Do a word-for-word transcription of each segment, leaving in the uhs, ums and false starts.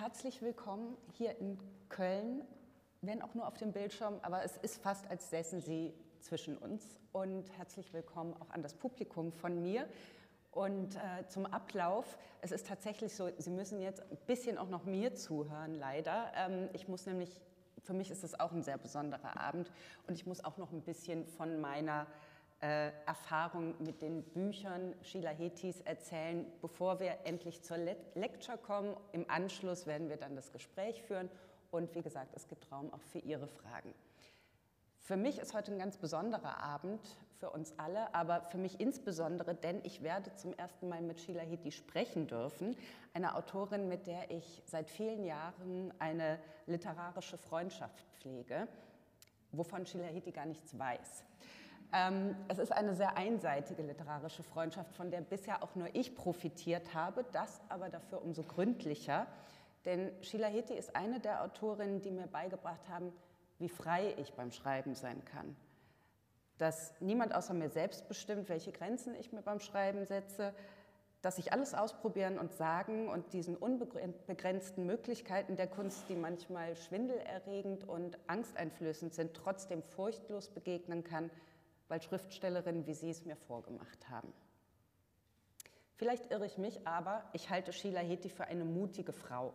herzlich willkommen hier in Köln, wenn auch nur auf dem Bildschirm, aber es ist fast, als säßen Sie zwischen uns. Und herzlich willkommen auch an das Publikum von mir. Und äh, zum Ablauf, es ist tatsächlich so, Sie müssen jetzt ein bisschen auch noch mir zuhören, leider. Ähm, ich muss nämlich, für mich ist es auch ein sehr besonderer Abend und ich muss auch noch ein bisschen von meiner Äh, Erfahrung mit den Büchern Sheila Hetis erzählen, bevor wir endlich zur Le Lecture kommen. Im Anschluss werden wir dann das Gespräch führen und wie gesagt, es gibt Raum auch für Ihre Fragen. Für mich ist heute ein ganz besonderer Abend, für uns alle, aber für mich insbesondere, denn ich werde zum ersten Mal mit Sheila Heti sprechen dürfen, einer Autorin, mit der ich seit vielen Jahren eine literarische Freundschaft pflege, wovon Sheila Heti gar nichts weiß. Ähm, es ist eine sehr einseitige literarische Freundschaft, von der bisher auch nur ich profitiert habe, das aber dafür umso gründlicher, denn Sheila Heti ist eine der Autorinnen, die mir beigebracht haben, wie frei ich beim Schreiben sein kann. Dass niemand außer mir selbst bestimmt, welche Grenzen ich mir beim Schreiben setze, dass ich alles ausprobieren und sagen und diesen unbegrenzten Möglichkeiten der Kunst, die manchmal schwindelerregend und angsteinflößend sind, trotzdem furchtlos begegnen kann, weil Schriftstellerinnen wie Sie es mir vorgemacht haben. Vielleicht irre ich mich, aber ich halte Sheila Heti für eine mutige Frau.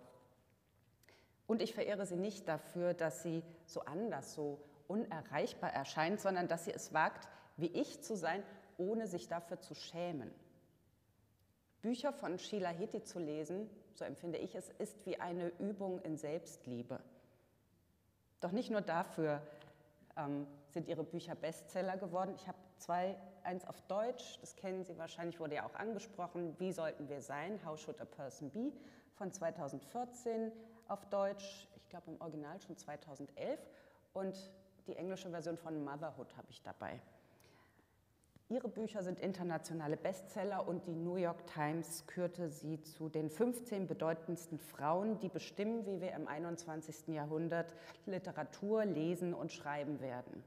Und ich verehre sie nicht dafür, dass sie so anders, so unerreichbar erscheint, sondern dass sie es wagt, wie ich zu sein, ohne sich dafür zu schämen. Bücher von Sheila Heti zu lesen, so empfinde ich es, ist wie eine Übung in Selbstliebe. Doch nicht nur dafür ähm, sind ihre Bücher Bestseller geworden. Ich habe zwei, eins auf Deutsch, das kennen Sie wahrscheinlich, wurde ja auch angesprochen, Wie sollten wir sein? How should a person be? Von zweitausendvierzehn auf Deutsch, ich glaube im Original schon zweitausendelf, und die englische Version von Motherhood habe ich dabei. Ihre Bücher sind internationale Bestseller und die New York Times kürte sie zu den fünfzehn bedeutendsten Frauen, die bestimmen, wie wir im einundzwanzigsten Jahrhundert Literatur lesen und schreiben werden.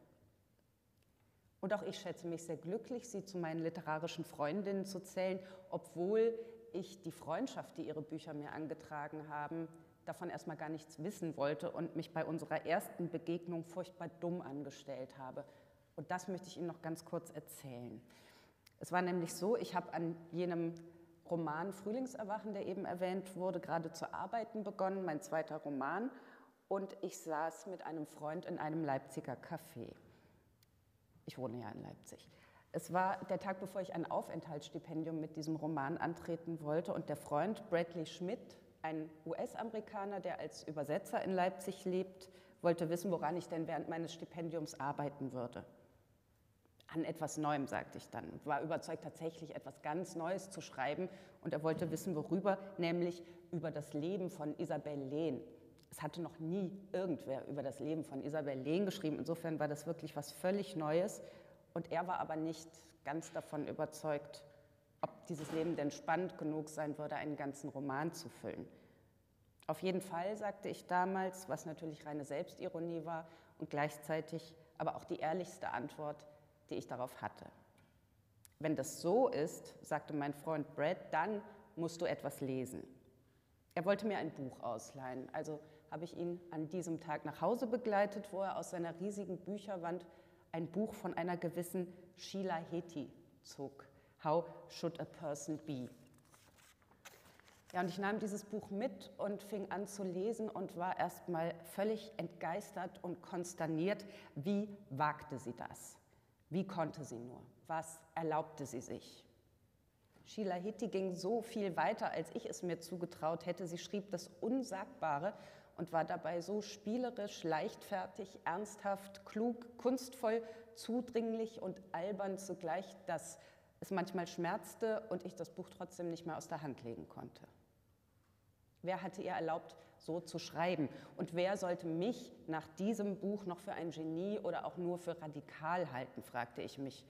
Und auch ich schätze mich sehr glücklich, sie zu meinen literarischen Freundinnen zu zählen, obwohl ich die Freundschaft, die ihre Bücher mir angetragen haben, davon erstmal gar nichts wissen wollte und mich bei unserer ersten Begegnung furchtbar dumm angestellt habe. Und das möchte ich Ihnen noch ganz kurz erzählen. Es war nämlich so, ich habe an jenem Roman Frühlingserwachen, der eben erwähnt wurde, gerade zu arbeiten begonnen, mein zweiter Roman, und ich saß mit einem Freund in einem Leipziger Café. Ich wohne ja in Leipzig. Es war der Tag, bevor ich ein Aufenthaltsstipendium mit diesem Roman antreten wollte, und der Freund Bradley Schmidt, ein U S-Amerikaner, der als Übersetzer in Leipzig lebt, wollte wissen, woran ich denn während meines Stipendiums arbeiten würde. An etwas Neuem, sagte ich dann, und war überzeugt, tatsächlich etwas ganz Neues zu schreiben, und er wollte wissen, worüber, nämlich über das Leben von Isabel Lehn. Es hatte noch nie irgendwer über das Leben von Isabel Lehn geschrieben, insofern war das wirklich was völlig Neues, und er war aber nicht ganz davon überzeugt, ob dieses Leben denn spannend genug sein würde, einen ganzen Roman zu füllen. Auf jeden Fall, sagte ich damals, was natürlich reine Selbstironie war und gleichzeitig aber auch die ehrlichste Antwort, die ich darauf hatte. Wenn das so ist, sagte mein Freund Brad, dann musst du etwas lesen. Er wollte mir ein Buch ausleihen, also habe ich ihn an diesem Tag nach Hause begleitet, wo er aus seiner riesigen Bücherwand ein Buch von einer gewissen Sheila Heti zog. How should a person be? Ja, und ich nahm dieses Buch mit und fing an zu lesen und war erstmal völlig entgeistert und konsterniert. Wie wagte sie das? Wie konnte sie nur? Was erlaubte sie sich? Sheila Heti ging so viel weiter, als ich es mir zugetraut hätte. Sie schrieb das Unsagbare und war dabei so spielerisch, leichtfertig, ernsthaft, klug, kunstvoll, zudringlich und albern zugleich, dass es manchmal schmerzte und ich das Buch trotzdem nicht mehr aus der Hand legen konnte. Wer hatte ihr erlaubt, so zu schreiben? Und wer sollte mich nach diesem Buch noch für ein Genie oder auch nur für radikal halten, fragte ich mich.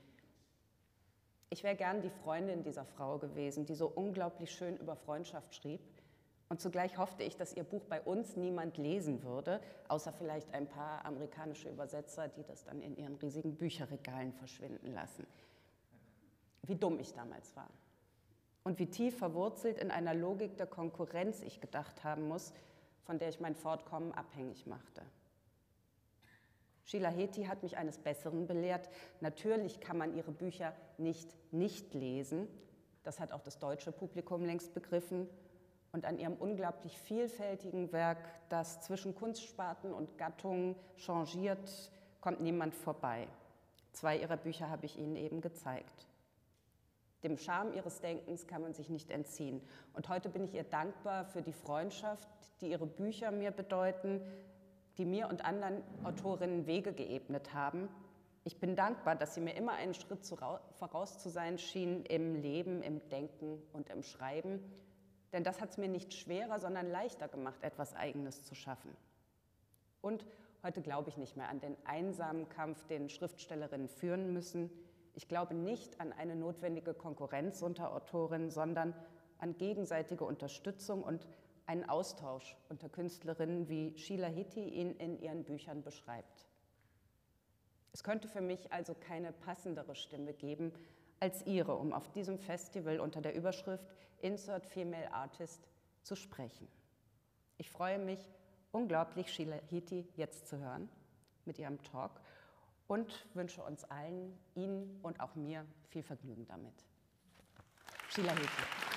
Ich wäre gern die Freundin dieser Frau gewesen, die so unglaublich schön über Freundschaft schrieb. Und zugleich hoffte ich, dass ihr Buch bei uns niemand lesen würde, außer vielleicht ein paar amerikanische Übersetzer, die das dann in ihren riesigen Bücherregalen verschwinden lassen. Wie dumm ich damals war. Und wie tief verwurzelt in einer Logik der Konkurrenz ich gedacht haben muss, von der ich mein Fortkommen abhängig machte. Sheila Heti hat mich eines Besseren belehrt. Natürlich kann man ihre Bücher nicht nicht lesen. Das hat auch das deutsche Publikum längst begriffen. Und an ihrem unglaublich vielfältigen Werk, das zwischen Kunstsparten und Gattungen changiert, kommt niemand vorbei. Zwei ihrer Bücher habe ich Ihnen eben gezeigt. Dem Charme ihres Denkens kann man sich nicht entziehen. Und heute bin ich ihr dankbar für die Freundschaft, die ihre Bücher mir bedeuten, die mir und anderen Autorinnen Wege geebnet haben. Ich bin dankbar, dass sie mir immer einen Schritt voraus zu sein schien im Leben, im Denken und im Schreiben. Denn das hat es mir nicht schwerer, sondern leichter gemacht, etwas Eigenes zu schaffen. Und heute glaube ich nicht mehr an den einsamen Kampf, den Schriftstellerinnen führen müssen. Ich glaube nicht an eine notwendige Konkurrenz unter Autorinnen, sondern an gegenseitige Unterstützung und einen Austausch unter Künstlerinnen, wie Sheila Heti ihn in ihren Büchern beschreibt. Es könnte für mich also keine passendere Stimme geben als Ihre, um auf diesem Festival unter der Überschrift Insert Female Artist zu sprechen. Ich freue mich unglaublich, Sheila Heti jetzt zu hören mit ihrem Talk und wünsche uns allen, Ihnen und auch mir, viel Vergnügen damit. Sheila Heti.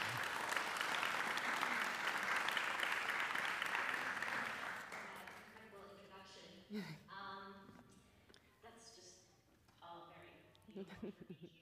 Um, that's just all very beautiful for me here.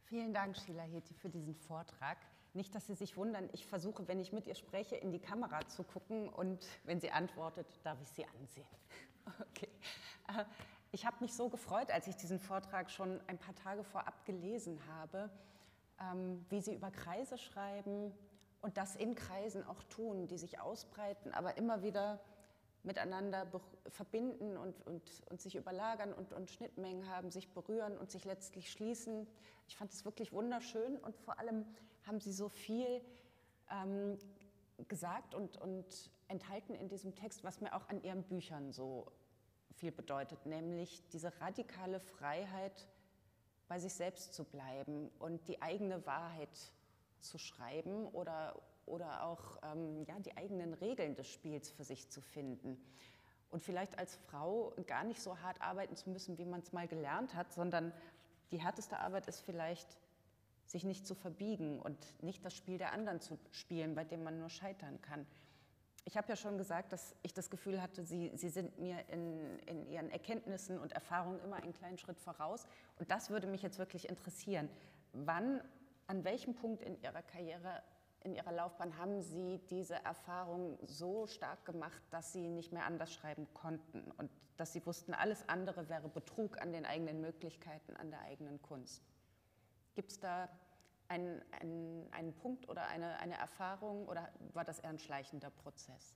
Vielen Dank, Sheila Heti, für diesen Vortrag. Nicht, dass Sie sich wundern, ich versuche, wenn ich mit ihr spreche, in die Kamera zu gucken und wenn sie antwortet, darf ich sie ansehen. Okay. Ich habe mich so gefreut, als ich diesen Vortrag schon ein paar Tage vorab gelesen habe, wie Sie über Kreise schreiben und das in Kreisen auch tun, die sich ausbreiten, aber immer wieder miteinander verbinden und, und, und sich überlagern und, und Schnittmengen haben, sich berühren und sich letztlich schließen. Ich fand es wirklich wunderschön und vor allem haben Sie so viel ähm, gesagt und, und enthalten in diesem Text, was mir auch an Ihren Büchern so viel bedeutet, nämlich diese radikale Freiheit, bei sich selbst zu bleiben und die eigene Wahrheit zu schreiben oder oder auch ähm, ja, die eigenen Regeln des Spiels für sich zu finden. Und vielleicht als Frau gar nicht so hart arbeiten zu müssen, wie man es mal gelernt hat, sondern die härteste Arbeit ist vielleicht, sich nicht zu verbiegen und nicht das Spiel der anderen zu spielen, bei dem man nur scheitern kann. Ich habe ja schon gesagt, dass ich das Gefühl hatte, Sie, Sie sind mir in, in Ihren Erkenntnissen und Erfahrungen immer einen kleinen Schritt voraus. Und das würde mich jetzt wirklich interessieren. Wann, an welchem Punkt in Ihrer Karriere, in Ihrer Laufbahn haben Sie diese Erfahrung so stark gemacht, dass Sie nicht mehr anders schreiben konnten und dass Sie wussten, alles andere wäre Betrug an den eigenen Möglichkeiten, an der eigenen Kunst? Gibt es da einen, einen, einen Punkt oder eine, eine Erfahrung oder war das eher ein schleichender Prozess?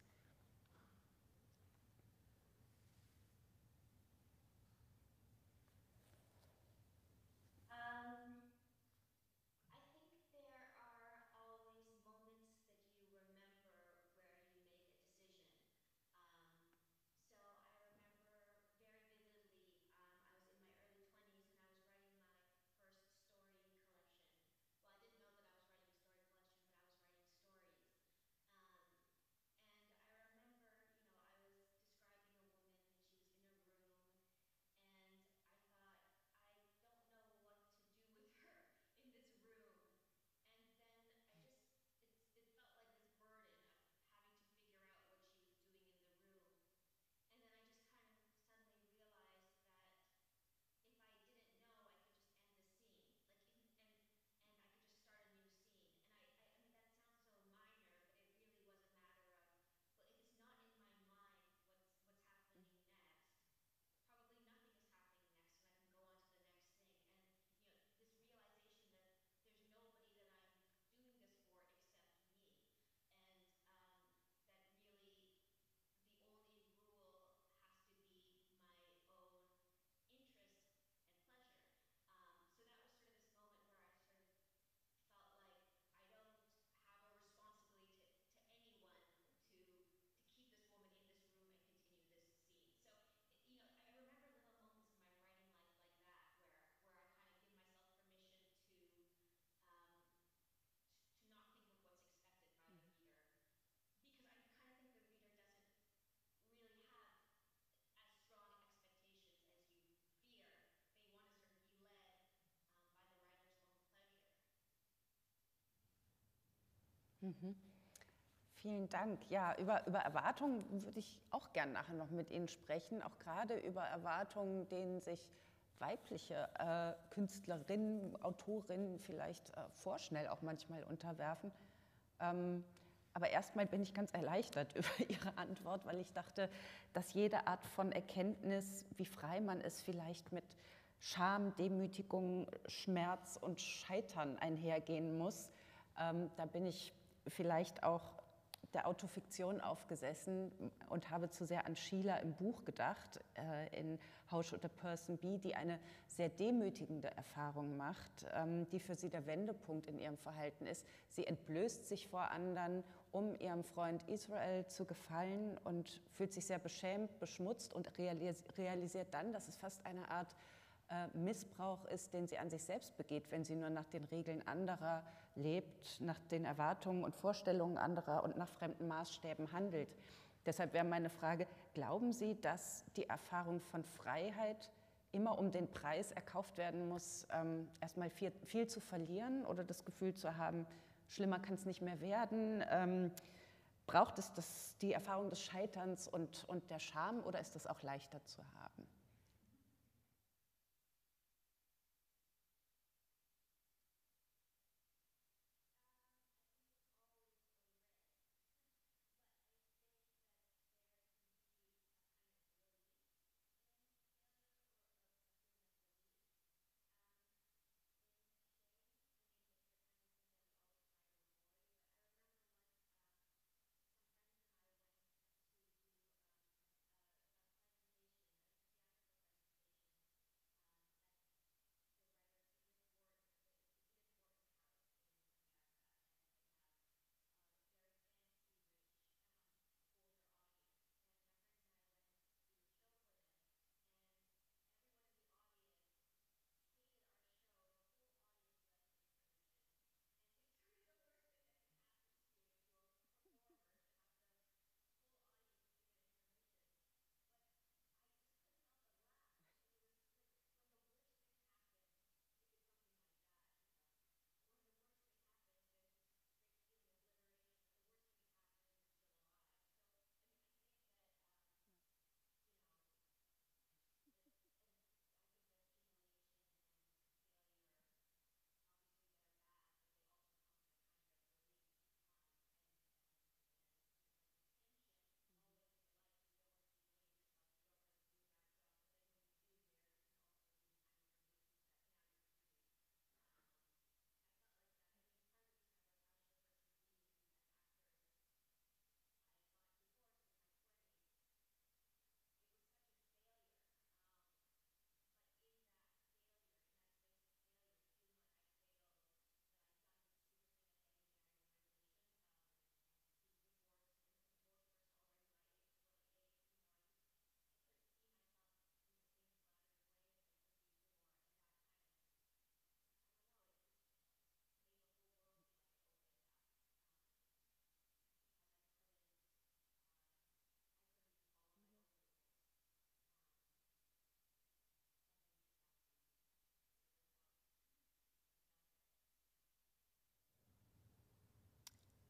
Mhm. Vielen Dank. Ja, über, über Erwartungen würde ich auch gerne nachher noch mit Ihnen sprechen, auch gerade über Erwartungen, denen sich weibliche äh, Künstlerinnen, Autorinnen vielleicht äh, vorschnell auch manchmal unterwerfen. Ähm, aber erstmal bin ich ganz erleichtert über Ihre Antwort, weil ich dachte, dass jede Art von Erkenntnis, wie frei man ist, vielleicht mit Scham, Demütigung, Schmerz und Scheitern einhergehen muss. Ähm, da bin ich vielleicht auch der Autofiktion aufgesessen und habe zu sehr an Sheila im Buch gedacht, äh, in How Should a Person Be, die eine sehr demütigende Erfahrung macht, ähm, die für sie der Wendepunkt in ihrem Verhalten ist. Sie entblößt sich vor anderen, um ihrem Freund Israel zu gefallen und fühlt sich sehr beschämt, beschmutzt und realis realisiert dann, dass es fast eine Art äh, Missbrauch ist, den sie an sich selbst begeht, wenn sie nur nach den Regeln anderer lebt, nach den Erwartungen und Vorstellungen anderer und nach fremden Maßstäben handelt. Deshalb wäre meine Frage, glauben Sie, dass die Erfahrung von Freiheit immer um den Preis erkauft werden muss, ähm, erstmal viel, viel zu verlieren oder das Gefühl zu haben, schlimmer kann es nicht mehr werden? Ähm, braucht es das, die Erfahrung des Scheiterns und, und der Scham oder ist das auch leichter zu haben?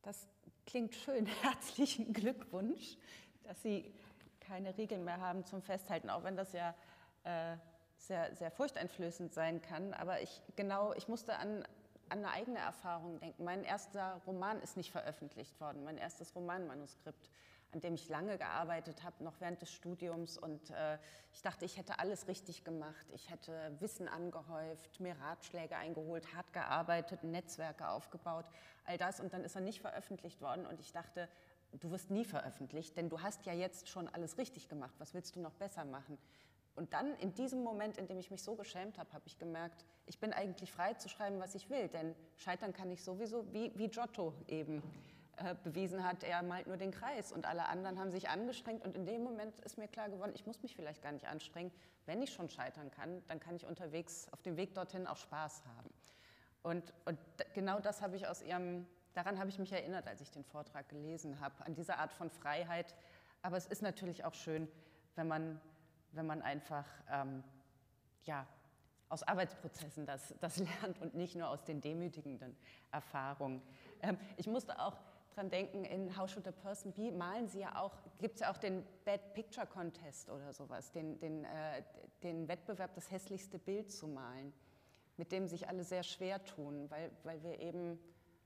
Das klingt schön. Herzlichen Glückwunsch, dass Sie keine Regeln mehr haben zum Festhalten, auch wenn das ja äh, sehr, sehr furchteinflößend sein kann. Aber ich, genau, ich musste an, an eine eigene Erfahrung denken. Mein erster Roman ist nicht veröffentlicht worden, mein erstes Romanmanuskript, an dem ich lange gearbeitet habe, noch während des Studiums. Und äh, ich dachte, ich hätte alles richtig gemacht. Ich hätte Wissen angehäuft, mir Ratschläge eingeholt, hart gearbeitet, Netzwerke aufgebaut, all das. Und dann ist er nicht veröffentlicht worden. Und ich dachte, du wirst nie veröffentlicht, denn du hast ja jetzt schon alles richtig gemacht. Was willst du noch besser machen? Und dann, in diesem Moment, in dem ich mich so geschämt habe, habe ich gemerkt, ich bin eigentlich frei zu schreiben, was ich will. Denn scheitern kann ich sowieso, wie, wie Giotto eben äh, bewiesen hat, er malt nur den Kreis und alle anderen haben sich angestrengt. Und in dem Moment ist mir klar geworden, ich muss mich vielleicht gar nicht anstrengen. Wenn ich schon scheitern kann, dann kann ich unterwegs auf dem Weg dorthin auch Spaß haben. Und, und genau das habe ich aus Ihrem, daran habe ich mich erinnert, als ich den Vortrag gelesen habe, an diese Art von Freiheit. Aber es ist natürlich auch schön, wenn man, wenn man einfach ähm, ja, aus Arbeitsprozessen das, das lernt und nicht nur aus den demütigenden Erfahrungen. Ähm, ich musste auch dran denken, in How Should a Person Be malen Sie ja auch, gibt es ja auch den Bad Picture Contest oder sowas, den, den, äh, den Wettbewerb, das hässlichste Bild zu malen, mit dem sich alle sehr schwer tun, weil, weil wir eben,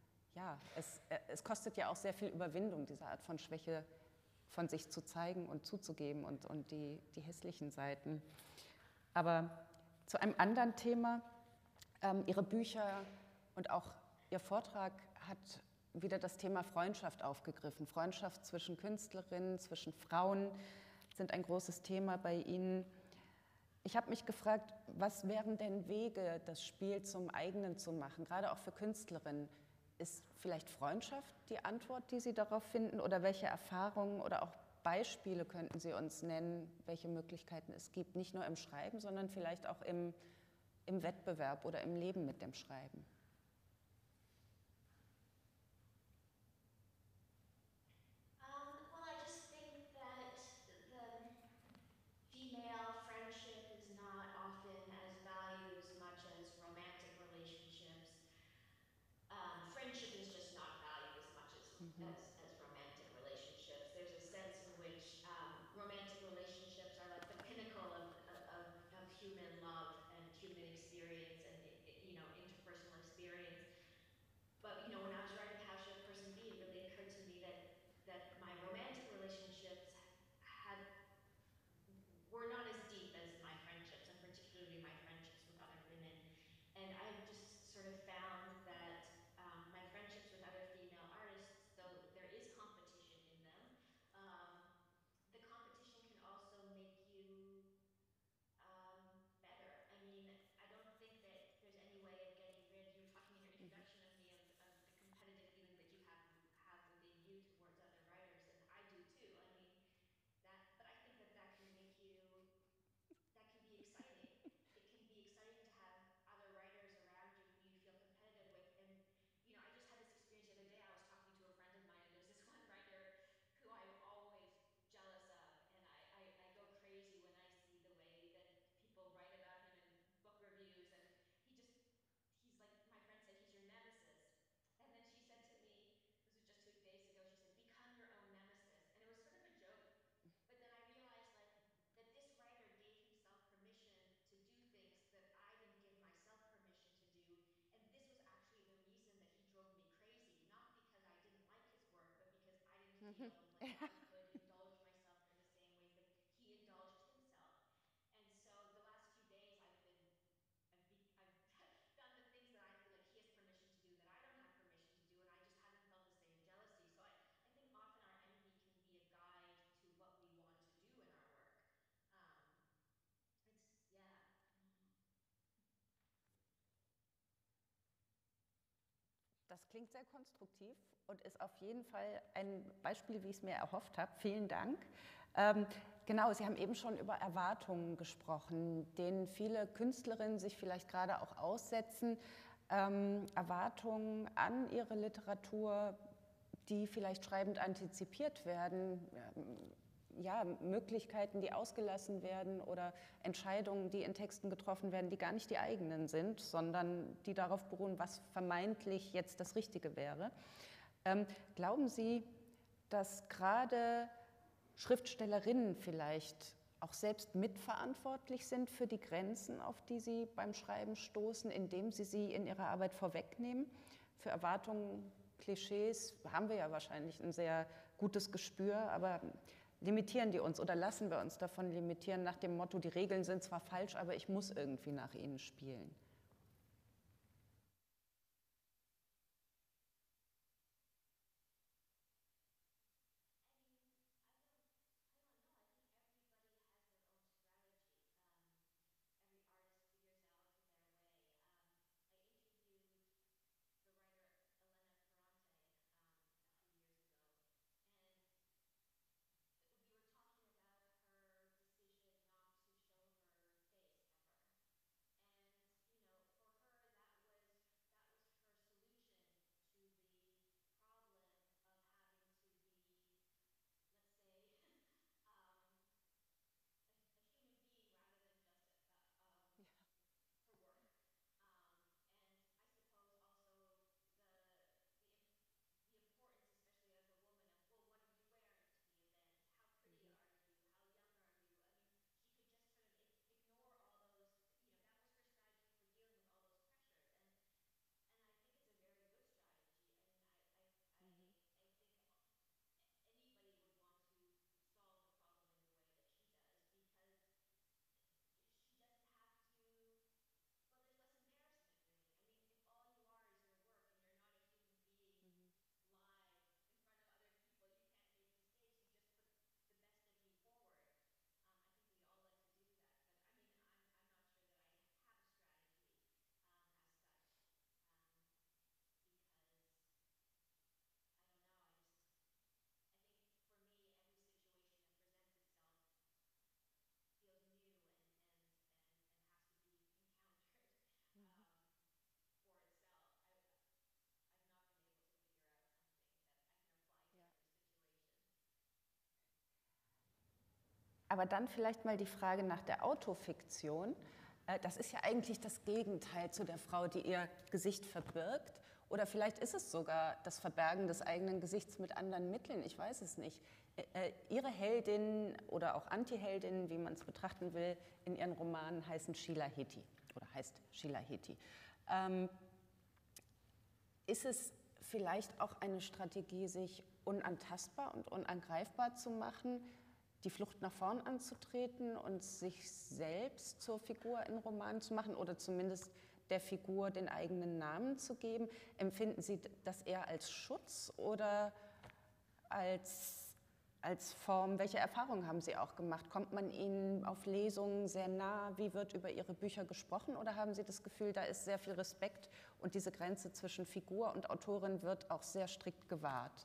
ja, es, es kostet ja auch sehr viel Überwindung, diese Art von Schwäche von sich zu zeigen und zuzugeben und, und die, die hässlichen Seiten. Aber zu einem anderen Thema, ähm, Ihre Bücher und auch Ihr Vortrag hat wieder das Thema Freundschaft aufgegriffen. Freundschaft zwischen Künstlerinnen, zwischen Frauen sind ein großes Thema bei Ihnen. Ich habe mich gefragt, was wären denn Wege, das Spiel zum eigenen zu machen, gerade auch für Künstlerinnen? Ist vielleicht Freundschaft die Antwort, die Sie darauf finden? Oder welche Erfahrungen oder auch Beispiele könnten Sie uns nennen, welche Möglichkeiten es gibt, nicht nur im Schreiben, sondern vielleicht auch im, im Wettbewerb oder im Leben mit dem Schreiben? Um, well, I just think that the female friendship is not often as valued as much as romantic relationships. Um, friendship is just not valued as much as, Mhm. as, as romantic relationships. There's a sense in which um, romantic relationships are like the pinnacle of, of, of human love and human experience and, you know, interpersonal experience. But, you know, when I was writing How Should a Person Be, it really occurred to me that, that my romantic relationships had were not as deep as my friendships, and particularly my friendships with other women. And I've just sort of found that um, my friendships with other female artists, though there is competition in them, um, the competition can also make you um, better. I mean, I don't think that there's any way of getting rid. You were talking in your introduction of me of, of the competitive feeling that you have have within you towards other writers, and I do too. I mean, that, but I think that that can make you that can be exciting. It can be exciting to have other writers around you who you feel competitive with. And, you know, I just had this experience the other day. I was talking to a friend of mine, and there's this one writer who I'm always jealous of. And I, I, I go crazy when I see the way that people write about him in book reviews. And he just, he's like, my friend said, he's your nemesis. And then she said to me, this was just two days ago, she said, become your own nemesis. And it was sort of a joke. But then I realized, like, that this writer gave himself permission to do things that I didn't give myself permission to do. And this was actually the reason that he drove me crazy, not because I didn't like his work, but because I didn't feel like I could indulge myself in the same ways that he indulged himself. And so the last few days I've been I've, be, I've done the things that I feel like he has permission to do that I don't have permission to do, and I just haven't felt the same jealousy. So I, I think often our envy can be a guide to what we want to do in our work. Um, it's, yeah, I don't know. Das klingt sehr konstruktiv und ist auf jeden Fall ein Beispiel, wie ich es mir erhofft habe. Vielen Dank. Ähm, genau, Sie haben eben schon über Erwartungen gesprochen, denen viele Künstlerinnen sich vielleicht gerade auch aussetzen. Ähm, Erwartungen an ihre Literatur, die vielleicht schreibend antizipiert werden. Ja, Möglichkeiten, die ausgelassen werden oder Entscheidungen, die in Texten getroffen werden, die gar nicht die eigenen sind, sondern die darauf beruhen, was vermeintlich jetzt das Richtige wäre. Ähm, glauben Sie, dass gerade Schriftstellerinnen vielleicht auch selbst mitverantwortlich sind für die Grenzen, auf die sie beim Schreiben stoßen, indem sie sie in ihrer Arbeit vorwegnehmen? Für Erwartungen, Klischees haben wir ja wahrscheinlich ein sehr gutes Gespür, aber limitieren die uns oder lassen wir uns davon limitieren nach dem Motto, die Regeln sind zwar falsch, aber ich muss irgendwie nach ihnen spielen? Aber dann vielleicht mal die Frage nach der Autofiktion. Das ist ja eigentlich das Gegenteil zu der Frau, die ihr Gesicht verbirgt. Oder vielleicht ist es sogar das Verbergen des eigenen Gesichts mit anderen Mitteln, ich weiß es nicht. Ihre Heldinnen oder auch Antiheldinnen, wie man es betrachten will, in ihren Romanen heißen Sheila Heti oder heißt Sheila Heti. Ähm, ist es vielleicht auch eine Strategie, sich unantastbar und unangreifbar zu machen, die Flucht nach vorn anzutreten und sich selbst zur Figur in Romanen zu machen oder zumindest der Figur den eigenen Namen zu geben? Empfinden Sie das eher als Schutz oder als, als Form? Welche Erfahrungen haben Sie auch gemacht? Kommt man Ihnen auf Lesungen sehr nah? Wie wird über Ihre Bücher gesprochen? Oder haben Sie das Gefühl, da ist sehr viel Respekt und diese Grenze zwischen Figur und Autorin wird auch sehr strikt gewahrt?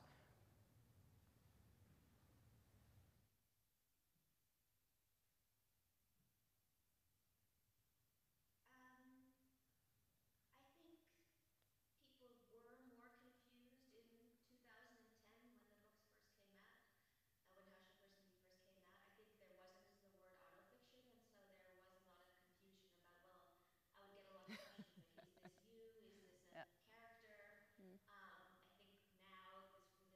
Ja.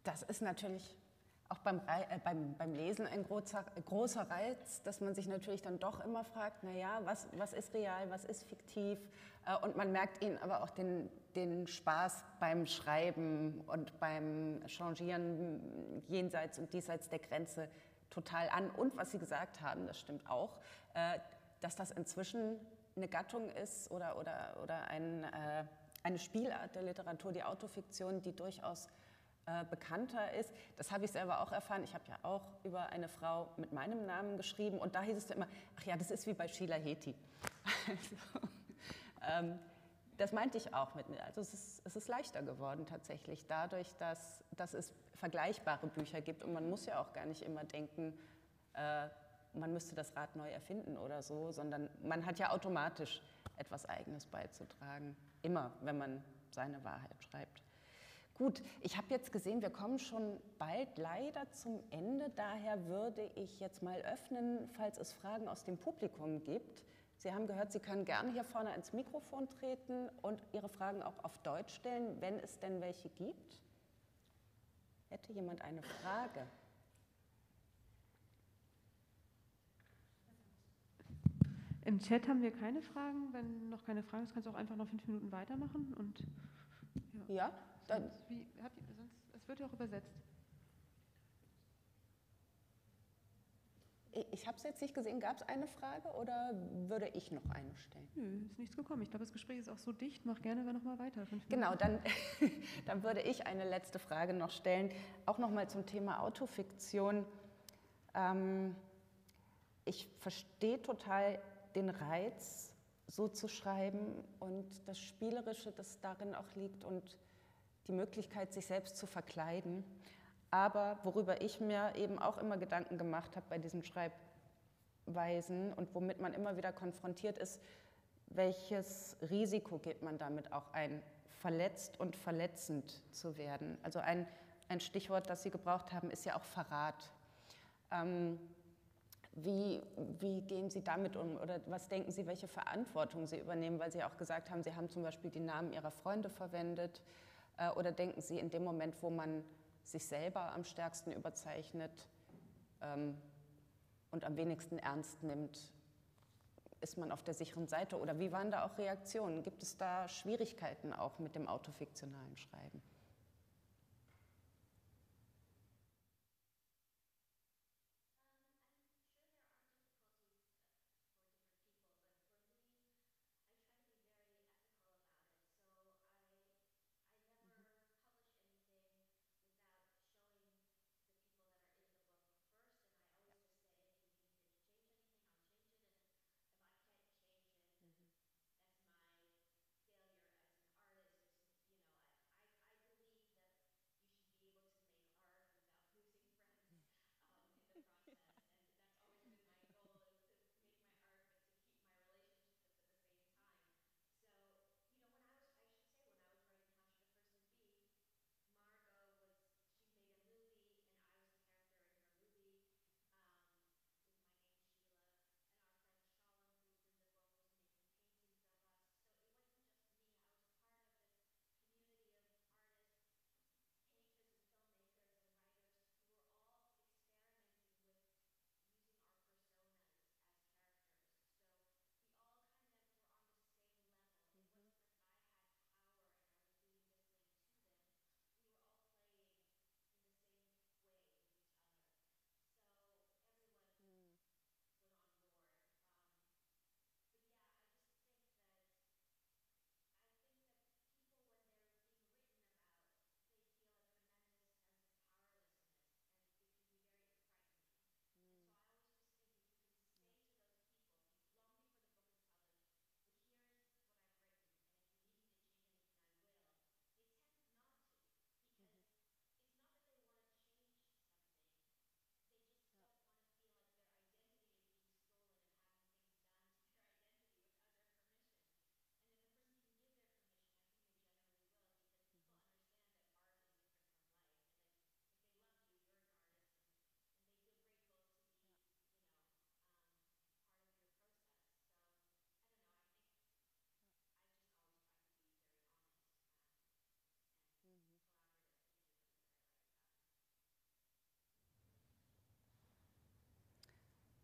Das ist natürlich auch beim, äh, beim, beim Lesen ein großer, großer Reiz, dass man sich natürlich dann doch immer fragt, naja, was, was ist real, was ist fiktiv? Äh, und man merkt ihnen aber auch den, den Spaß beim Schreiben und beim Changieren jenseits und diesseits der Grenze total an. Und was Sie gesagt haben, das stimmt auch, äh, dass das inzwischen eine Gattung ist oder, oder, oder ein, äh, eine Spielart der Literatur, die Autofiktion, die durchaus äh, bekannter ist. Das habe ich selber auch erfahren. Ich habe ja auch über eine Frau mit meinem Namen geschrieben und da hieß es immer, ach ja, das ist wie bei Sheila Heti. Also, ähm, das meinte ich auch mit, also es ist, es ist leichter geworden tatsächlich, dadurch, dass, dass es vergleichbare Bücher gibt und man muss ja auch gar nicht immer denken, äh, man müsste das Rad neu erfinden oder so, sondern man hat ja automatisch etwas Eigenes beizutragen, immer, wenn man seine Wahrheit schreibt. Gut, ich habe jetzt gesehen, wir kommen schon bald leider zum Ende, daher würde ich jetzt mal öffnen, falls es Fragen aus dem Publikum gibt. Sie haben gehört, Sie können gerne hier vorne ans Mikrofon treten und Ihre Fragen auch auf Deutsch stellen, wenn es denn welche gibt. Hätte jemand eine Frage? Im Chat haben wir keine Fragen. Wenn noch keine Fragen ist, kannst du auch einfach noch fünf Minuten weitermachen. Und, ja, ja dann. Sonst, wie, habt ihr, sonst, es wird ja auch übersetzt. Ich habe es jetzt nicht gesehen. Gab es eine Frage oder würde ich noch eine stellen? Nö, ist nichts gekommen. Ich glaube, das Gespräch ist auch so dicht. Mach gerne noch mal weiter. Genau, dann, dann würde ich eine letzte Frage noch stellen. Auch noch mal zum Thema Autofiktion. Ähm, ich verstehe total den Reiz, so zu schreiben und das Spielerische, das darin auch liegt und die Möglichkeit, sich selbst zu verkleiden. Aber worüber ich mir eben auch immer Gedanken gemacht habe bei diesen Schreibweisen und womit man immer wieder konfrontiert ist, welches Risiko geht man damit auch ein, verletzt und verletzend zu werden. Also ein, ein Stichwort, das Sie gebraucht haben, ist ja auch Verrat. Ähm, wie, wie gehen Sie damit um oder was denken Sie, welche Verantwortung Sie übernehmen, weil Sie auch gesagt haben, Sie haben zum Beispiel die Namen Ihrer Freunde verwendet äh, oder denken Sie in dem Moment, wo man sich selber am stärksten überzeichnet ähm, und am wenigsten ernst nimmt, ist man auf der sicheren Seite? Oder wie waren da auch Reaktionen? Gibt es da Schwierigkeiten auch mit dem autofiktionalen Schreiben?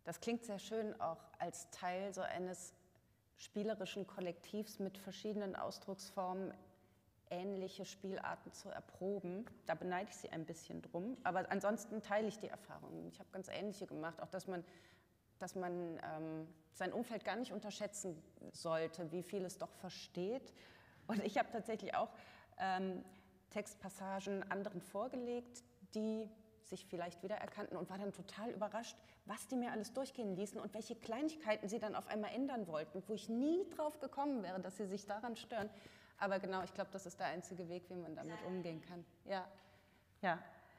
Das klingt sehr schön, auch als Teil so eines spielerischen Kollektivs mit verschiedenen Ausdrucksformen ähnliche Spielarten zu erproben. Da beneide ich Sie ein bisschen drum, aber ansonsten teile ich die Erfahrungen. Ich habe ganz ähnliche gemacht, auch dass man, dass man ähm, sein Umfeld gar nicht unterschätzen sollte, wie viel es doch versteht. Und ich habe tatsächlich auch ähm, Textpassagen anderen vorgelegt, die sich vielleicht wiedererkannten und war dann total überrascht, was die mir alles durchgehen ließen und welche Kleinigkeiten sie dann auf einmal ändern wollten, wo ich nie drauf gekommen wäre, dass sie sich daran stören. Aber genau, ich glaube, das ist der einzige Weg, wie man damit umgehen kann. Ja, ja.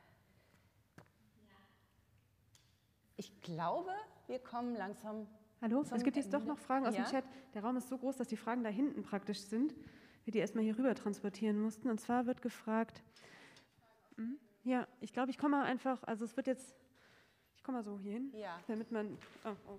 Ich glaube, wir kommen langsam. Hallo, es gibt jetzt Ende. doch noch Fragen aus Ja? dem Chat. Der Raum ist so groß, dass die Fragen da hinten praktisch sind, wir die erstmal hier rüber transportieren mussten. Und zwar wird gefragt, hm? Ja, ich glaube, ich komme mal einfach, also es wird jetzt, ich komme mal so hier hin, Ja. damit man, oh, oh.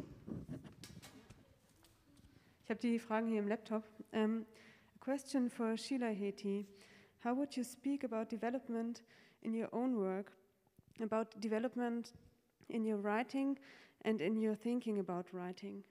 Ich habe die Fragen hier im Laptop. Um, a question for Sheila Heti. How would you speak about development in your own work, about development in your writing and in your thinking about writing?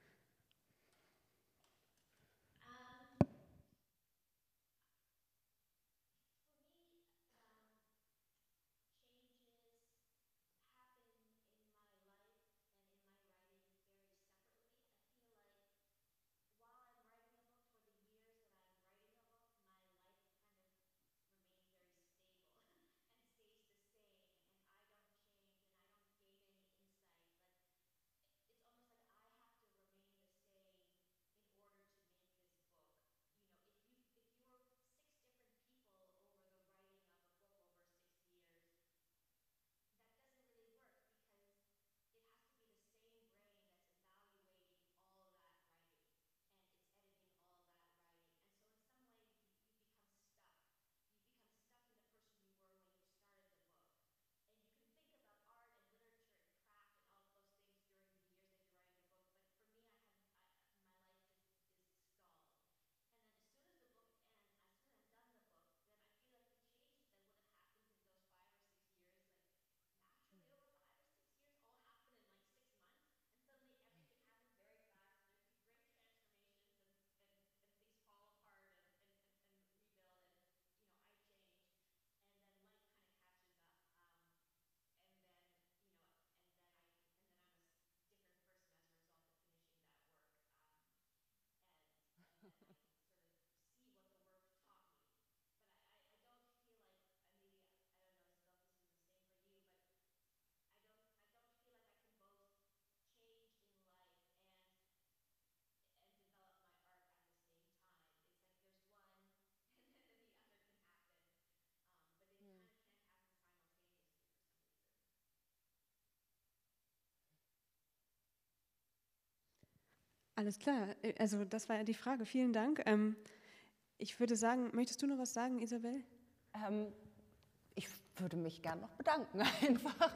Alles klar, also das war ja die Frage. Vielen Dank. Ähm, ich würde sagen, möchtest du noch was sagen, Isabel? Ähm, ich würde mich gern noch bedanken, einfach.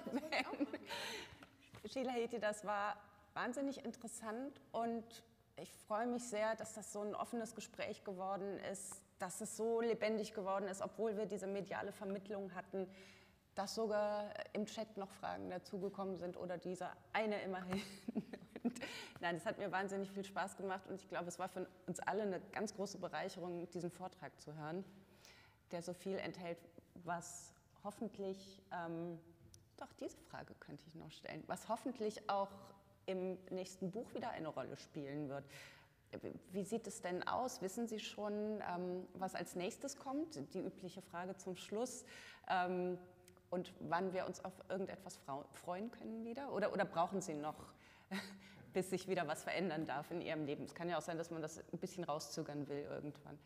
Sheila Heti, das war wahnsinnig interessant und ich freue mich sehr, dass das so ein offenes Gespräch geworden ist, dass es so lebendig geworden ist, obwohl wir diese mediale Vermittlung hatten, dass sogar im Chat noch Fragen dazugekommen sind oder dieser eine immerhin. Und nein, es hat mir wahnsinnig viel Spaß gemacht und ich glaube, es war für uns alle eine ganz große Bereicherung, diesen Vortrag zu hören, der so viel enthält, was hoffentlich, ähm, doch diese Frage könnte ich noch stellen, was hoffentlich auch im nächsten Buch wieder eine Rolle spielen wird. Wie sieht es denn aus? Wissen Sie schon, ähm, was als nächstes kommt? Die übliche Frage zum Schluss. Ähm, und wann wir uns auf irgendetwas freuen können wieder? Oder, oder brauchen Sie noch, bis sich wieder was verändern darf in Ihrem Leben? Es kann ja auch sein, dass man das ein bisschen rauszögern will irgendwann.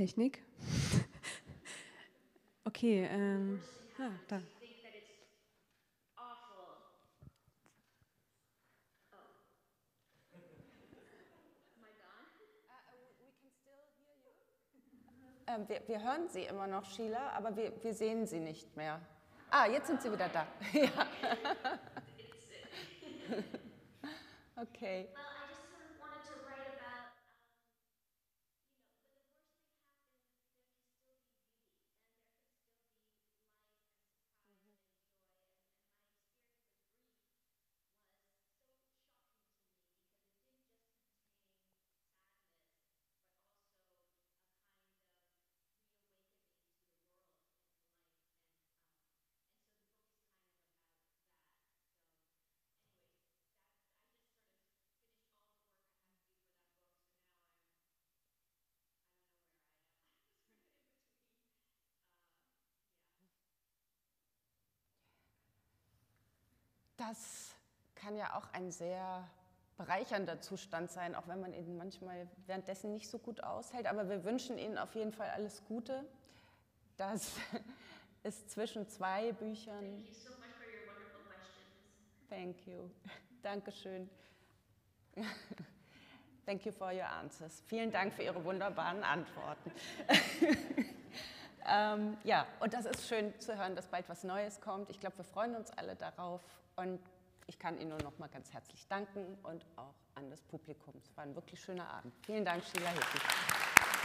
Technik. Okay, ähm, ah, da. You think that it's awful. Oh. Am I gone? Ähm, wir, wir hören Sie immer noch, Sheila, aber wir, wir sehen Sie nicht mehr. Ah, jetzt sind Sie wieder da. Ja. Okay. Well, I just sort of wanted to write about, um, Das kann ja auch ein sehr bereichernder Zustand sein, auch wenn man ihn manchmal währenddessen nicht so gut aushält. Aber wir wünschen Ihnen auf jeden Fall alles Gute. Das ist zwischen zwei Büchern. Thank you so much for your wonderful questions. Thank you. Dankeschön. Thank you for your answers. Vielen Dank für Ihre wunderbaren Antworten. ähm, ja, und das ist schön zu hören, dass bald was Neues kommt. Ich glaube, wir freuen uns alle darauf. Und ich kann Ihnen nur noch mal ganz herzlich danken und auch an das Publikum. Es war ein wirklich schöner Abend. Vielen Dank, Sheila Heti.